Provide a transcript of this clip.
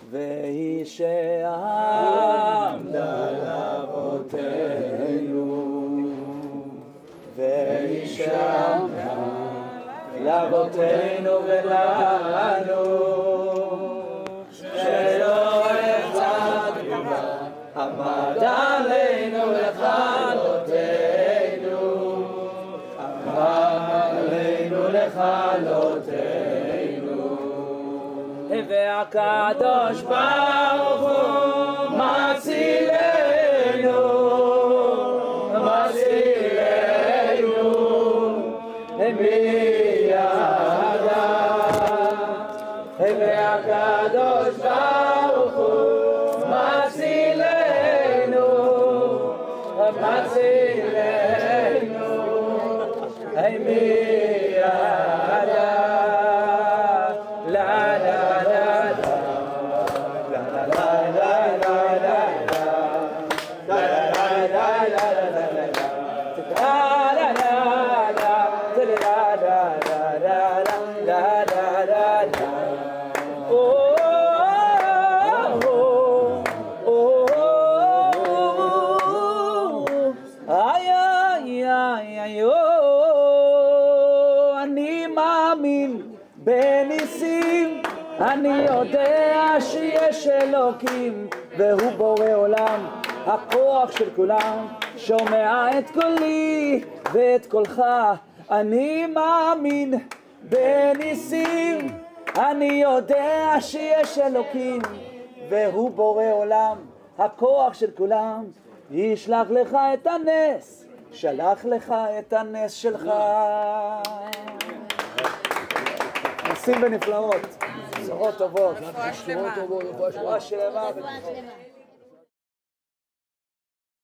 והיא שעמדה לאבותינו, והיא שעמדה לאבותינו ולנו, שלא החזקנו בה, עמד עלינו לכלותנו, עמד עלינו לכלותנו. והקדוש ברוך הוא מצילנו, מצילנו מידה. והקדוש ברוך הוא מצילנו, מצילנו מידה. אני מאמין בניסים, אני יודע שיש אלוקים והוא בורא עולם, הכוח של כולם, שומע את קולי ואת קולך. אני מאמין בניסים, אני יודע שיש אלוקים והוא בורא עולם, הכוח של כולם, ישלח לך את הנס, שלח לך את הנס שלך. נסים ונפלאות, בשורות טובות, רפואה שלמה.